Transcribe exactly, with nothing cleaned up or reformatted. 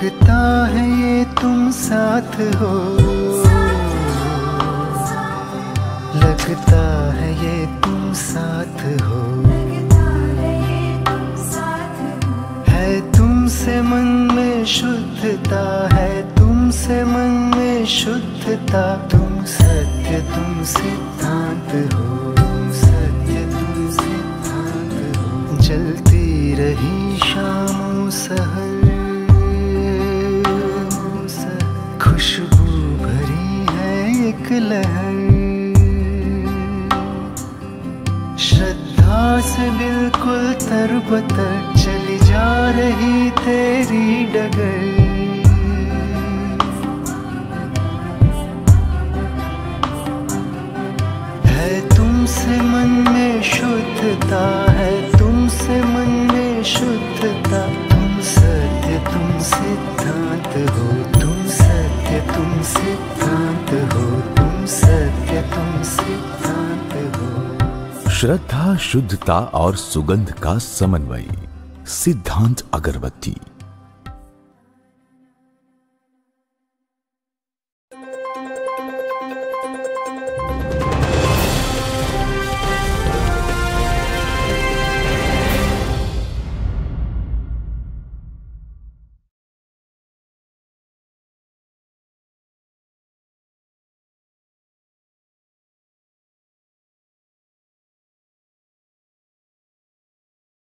लगता है ये तुम साथ हो, लगता है ये तुम साथ हो, है तुमसे मन में शुद्धता, है तुमसे मन में शुद्धता। तुम सत्य तुम सिद्धांत हो, तुम सत्य तुम सिद्धांत हो। जलती रही शामों सहर, खुशबू भरी है एक लहर, श्रद्धा से बिल्कुल तरबतर चली जा रही तेरी डगर। है तुमसे मन में शुद्धता, है तुमसे मन में शुद्धता। तुम सत्य तुम सिद्धांत हो, तुम सत्य तुम सिद्धांत हो, तुम सत्य तुम सिद्धांत हो। श्रद्धा, शुद्धता और सुगंध का समन्वय। सिद्धांत अगरबत्ती।